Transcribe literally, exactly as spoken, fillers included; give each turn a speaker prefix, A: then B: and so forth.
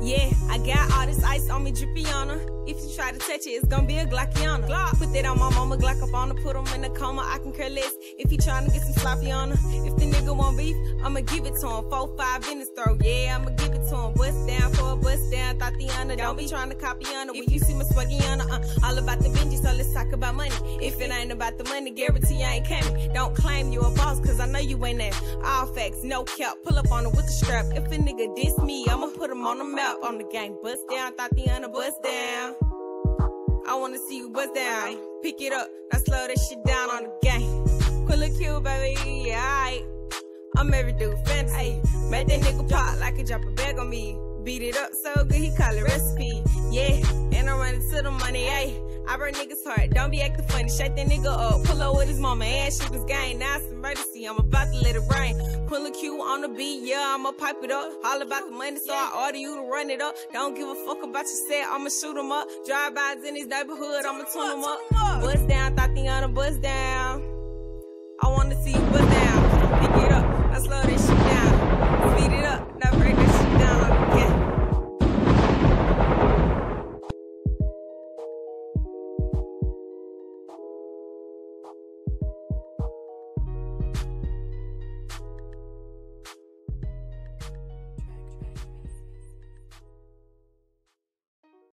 A: Yeah, I got all this ice on me, drippy on her. If you try to touch it, it's gonna be a Glockiana. Glock. Put that on my mama, Glock up on her, put him in a coma, I can care less. If he tryna get some sloppy on her, if the nigga want beef, I'ma give it to him. Four, five in his throat, yeah, I'ma give it to him. Bust down for a bust down, Tatiana. Don't be trying to copy on her. When you see my swaggiana, uh, all about the Benji, so let's talk about money. If it ain't about the money, guarantee I ain't coming. Don't claim you a boss, cause I know you ain't that. All facts, no cap, pull up on her with the strap. If a nigga diss me, I'ma put him on the map. On the gang, bust down, Tatiana, bust down. I wanna see you bust down. Pick it up, now slow that shit down on the gang. Pull a cue, baby, yeah, alright. I'm every dude fantasy. Make that nigga pop like a drop a bag on me. Beat it up so good, he call it recipe. Yeah, and I'm running to the money, ayy. I burn niggas' heart, don't be acting funny. Shake that nigga up, pull up with his mama and shoot his gang. Now it's emergency, I'm about to let it rain. Pull a Q on the beat, yeah, I'ma pipe it up. All about the money, so I order you to run it up. Don't give a fuck about your set, I'ma shoot him up. Drive-bys in his neighborhood, I'ma tune him up. Bust down, Tatiana, bust down. I wanna see you bust down. Pick it up, I slow